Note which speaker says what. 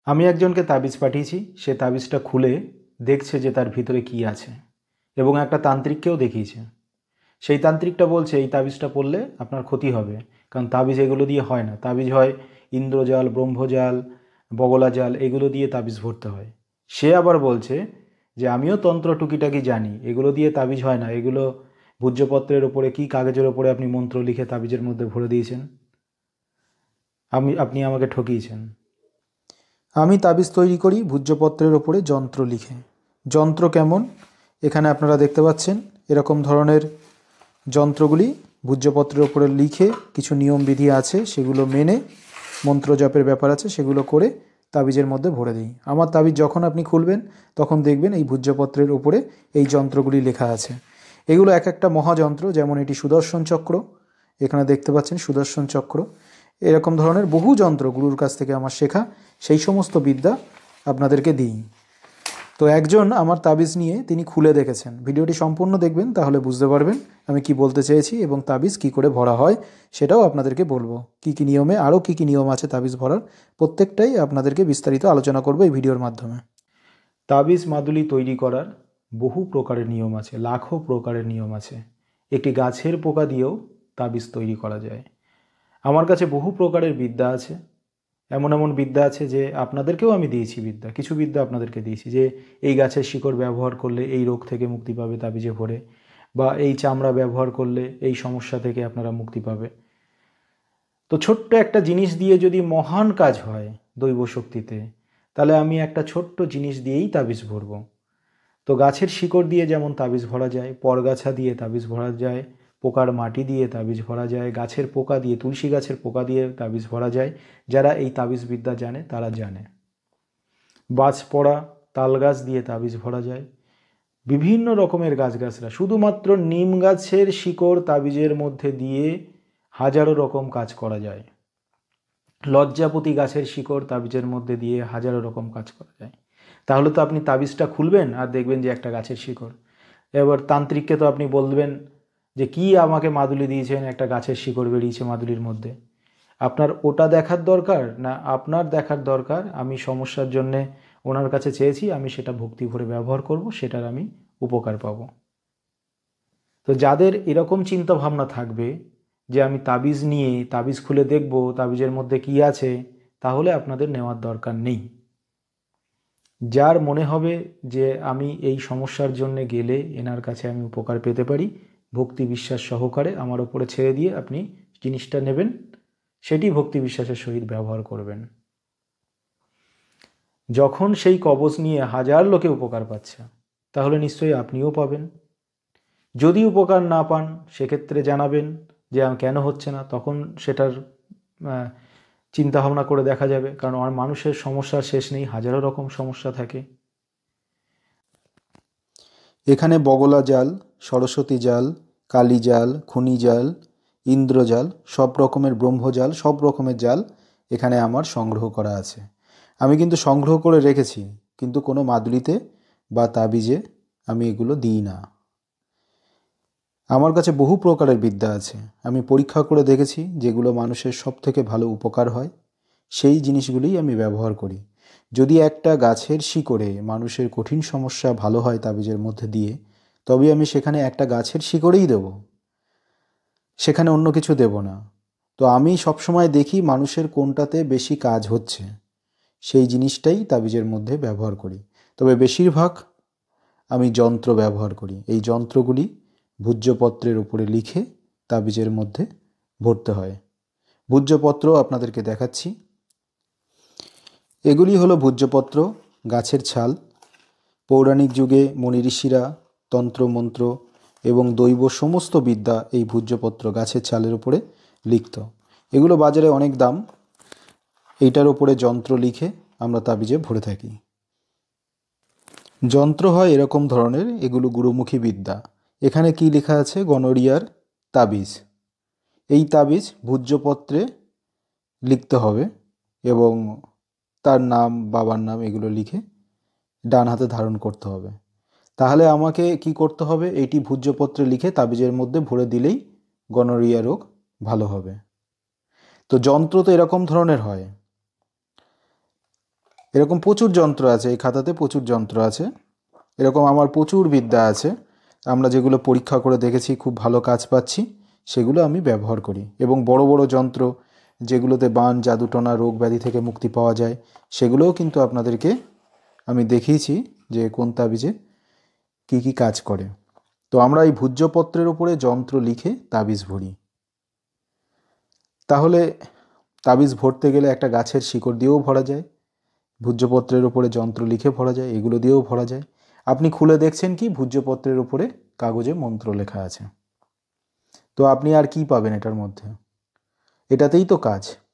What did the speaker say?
Speaker 1: আমি একজনকে তাবিজ পাঠিয়েছি, সে তাবিজটা খুলে দেখছে যে তার ভিতরে কি আছে, এবং একটা তান্ত্রিককেও দেখিয়েছে। সেই তান্ত্রিকটা বলছে এই তাবিজটা পড়লে আপনার ক্ষতি হবে, কারণ তাবিজ এগুলো দিয়ে হয় না। তাবিজ হয় ইন্দ্রজাল, ব্রহ্মজাল, বগলা জাল, এগুলো দিয়ে তাবিজ ভরতে হয়। সে আবার বলছে যে আমিও তন্ত্র টুকিটাকি জানি, এগুলো দিয়ে তাবিজ হয় না, এগুলো ভূর্জপত্রের ওপরে কি কাগজের ওপরে আপনি মন্ত্র লিখে তাবিজের মধ্যে ভরে দিয়েছেন, আপনি আমাকে ঠকিয়েছেন। আমি তাবিজ তৈরি করি ভূর্জপত্রের ওপরে যন্ত্র লিখে। যন্ত্র কেমন এখানে আপনারা দেখতে পাচ্ছেন, এরকম ধরনের যন্ত্রগুলি ভূর্জপত্রের ওপরে লিখে কিছু নিয়মবিধি আছে, সেগুলো মেনে মন্ত্র জপের ব্যাপার আছে, সেগুলো করে তাবিজের মধ্যে ভরে দিই। আমার তাবিজ যখন আপনি খুলবেন তখন দেখবেন এই ভূর্জপত্রের ওপরে এই যন্ত্রগুলি লেখা আছে। এগুলো এক একটা মহাযন্ত্র, যেমন এটি সুদর্শন চক্র, এখানে দেখতে পাচ্ছেন সুদর্শন চক্র। এরকম ধরনের বহু যন্ত্র গুরুর কাছ থেকে আমার শেখা, সেই সমস্ত বিদ্যা আপনাদেরকে দিই। তো একজন আমার তাবিজ নিয়ে তিনি খুলে দেখেছেন। ভিডিওটি সম্পূর্ণ দেখবেন, তাহলে বুঝতে পারবেন আমি কি বলতে চেয়েছি এবং তাবিজ কি করে ভরা হয় সেটাও আপনাদেরকে বলবো। কি কি নিয়মে, আরও কি কি নিয়ম আছে তাবিজ ভরার, প্রত্যেকটাই আপনাদেরকে বিস্তারিত আলোচনা করবো এই ভিডিওর মাধ্যমে। তাবিজ মাদুলি তৈরি করার বহু প্রকারের নিয়ম আছে, লাখো প্রকারের নিয়ম আছে। একটি গাছের পোকা দিয়েও তাবিজ তৈরি করা যায়। আমার কাছে বহু প্রকারের বিদ্যা আছে, এমন এমন বিদ্যা আছে যে আপনাদেরকেও আমি দিয়েছি বিদ্যা, কিছু বিদ্যা আপনাদেরকে দিয়েছি যে এই গাছের শিকড় ব্যবহার করলে এই রোগ থেকে মুক্তি পাবে তাবিজে ভরে, বা এই চামড়া ব্যবহার করলে এই সমস্যা থেকে আপনারা মুক্তি পাবে। তো ছোট্ট একটা জিনিস দিয়ে যদি মহান কাজ হয় দৈব শক্তিতে, তাহলে আমি একটা ছোট্ট জিনিস দিয়েই তাবিজ ভরব। তো গাছের শিকড় দিয়ে যেমন তাবিজ ভরা যায়, পরগাছা দিয়ে তাবিজ ভরা যায়, পোকার মাটি দিয়ে তাবিজ ভরা যায়, গাছের পোকা দিয়ে, তুলসী গাছের পোকা দিয়ে তাবিজ ভরা যায়। যারা এই তাবিজ বিদ্যা জানে তারা জানে। বাজ পড়া তাল গাছ দিয়ে তাবিজ ভরা যায়। বিভিন্ন রকমের গাছগাছরা, শুধুমাত্র নিম গাছের শিকড় তাবিজের মধ্যে দিয়ে হাজারো রকম কাজ করা যায়। লজ্জাপতি গাছের শিকড় তাবিজের মধ্যে দিয়ে হাজারো রকম কাজ করা যায়। তাহলে তো আপনি তাবিজটা খুলবেন আর দেখবেন যে একটা গাছের শিকড়। এবার তান্ত্রিককে তো আপনি বলবেন যে কি আমাকে মাদুলি দিয়েছেন, একটা গাছের শিকড় বেরিয়েছে মাদুলির মধ্যে। আপনার ওটা দেখার দরকার না, আপনার দেখার দরকার আমি সমস্যার জন্যে ওনার কাছে চেয়েছি, আমি সেটা ভক্তি ভরে ব্যবহার করব, সেটার আমি উপকার পাব। তো যাদের এরকম চিন্তা ভাবনা থাকবে যে আমি তাবিজ নিয়ে তাবিজ খুলে দেখব তাবিজের মধ্যে কি আছে, তাহলে আপনাদের নেওয়ার দরকার নেই। যার মনে হবে যে আমি এই সমস্যার জন্য গেলে এনার কাছে আমি উপকার পেতে পারি, ভক্তি বিশ্বাস সহকারে আমার ওপরে ছেড়ে দিয়ে আপনি জিনিসটা নেবেন, সেটি ভক্তি বিশ্বাসের সহিত ব্যবহার করবেন। যখন সেই কবজ নিয়ে হাজার লোকে উপকার পাচ্ছে, তাহলে নিশ্চয়ই আপনিও পাবেন। যদি উপকার না পান সেক্ষেত্রে জানাবেন যে কেন হচ্ছে না, তখন সেটার চিন্তা ভাবনা করে দেখা যাবে। কারণ আমার মানুষের সমস্যার শেষ নেই, হাজারো রকম সমস্যা থাকে। এখানে বগলা জাল, সরস্বতী জাল, কালী জাল, খুনি জাল, ইন্দ্রজাল, সব রকমের ব্রহ্মজাল, সব রকমের জাল এখানে আমার সংগ্রহ করা আছে। আমি কিন্তু সংগ্রহ করে রেখেছি, কিন্তু কোনো মাদুলিতে বা তাবিজে আমি এগুলো দিই না। আমার কাছে বহু প্রকারের বিদ্যা আছে, আমি পরীক্ষা করে দেখেছি যেগুলো মানুষের সব থেকে ভালো উপকার হয়, সেই জিনিসগুলিই আমি ব্যবহার করি। যদি একটা গাছের শিকড়ে মানুষের কঠিন সমস্যা ভালো হয় তাবিজের মধ্যে দিয়ে, তবে আমি সেখানে একটা গাছের শিকড়েই দেব, সেখানে অন্য কিছু দেব না। তো আমি সবসময় দেখি মানুষের কোনটাতে বেশি কাজ হচ্ছে, সেই জিনিসটাই তাবিজের মধ্যে ব্যবহার করি। তবে বেশিরভাগ আমি যন্ত্র ব্যবহার করি। এই যন্ত্রগুলি ভূর্জপত্রের উপরে লিখে তাবিজের মধ্যে ভরতে হয়। ভূর্জপত্র আপনাদেরকে দেখাচ্ছি। এগুলি হলো ভূর্জপত্র, গাছের ছাল। পৌরাণিক যুগে মুনি ঋষিরা তন্ত্রমন্ত্র এবং দৈব সমস্ত বিদ্যা এই ভূর্জপত্র গাছের ছালের উপরে লিখত। এগুলো বাজারে অনেক দাম। এইটার উপরে যন্ত্র লিখে আমরা তাবিজে ভরে থাকি। যন্ত্র হয় এরকম ধরনের, এগুলো গুরুমুখী বিদ্যা। এখানে কি লেখা আছে? গনোরিয়ার তাবিজ। এই তাবিজ ভূর্জপত্রে লিখতে হবে এবং তার নাম, বাবার নাম এগুলো লিখে ডান হাতে ধারণ করতে হবে। তাহলে আমাকে কি করতে হবে? এইটি ভূর্জপত্রে লিখে তাবিজের মধ্যে ভরে দিলেই গনোরিয়া রোগ ভালো হবে। তো যন্ত্র তো এরকম ধরনের হয়। এরকম প্রচুর যন্ত্র আছে, এই খাতাতে প্রচুর যন্ত্র আছে। এরকম আমার প্রচুর বিদ্যা আছে, আমরা যেগুলো পরীক্ষা করে দেখেছি খুব ভালো কাজ পাচ্ছি সেগুলো আমি ব্যবহার করি। এবং বড় বড় যন্ত্র যেগুলোতে বান জাদুটনা রোগ ব্যাধি থেকে মুক্তি পাওয়া যায় সেগুলোও কিন্তু আপনাদেরকে আমি দেখিয়েছি যে কোন তাবিজে কী কী কাজ করে। তো আমরা এই ভূর্জপত্রের ওপরে যন্ত্র লিখে তাবিজ ভরি। তাহলে তাবিজ ভরতে গেলে একটা গাছের শিকড় দিয়েও ভরা যায়, ভূর্জপত্রের ওপরে যন্ত্র লিখে ভরা যায়, এগুলো দিয়েও ভরা যায়। আপনি খুলে দেখছেন কি ভূর্জপত্রের ওপরে কাগজে মন্ত্র লেখা আছে। তো আপনি আর কি পাবেন এটার মধ্যে? এটাতেই তো কাজ।